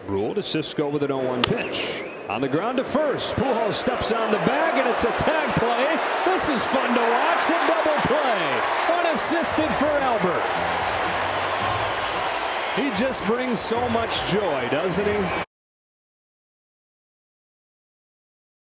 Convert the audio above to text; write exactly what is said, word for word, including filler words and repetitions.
Ruled. Cisco with an oh one pitch. On the ground to first. Pujols steps on the bag, and it's a tag play. This is fun to watch. A double play. Unassisted for Albert. He just brings so much joy, doesn't he?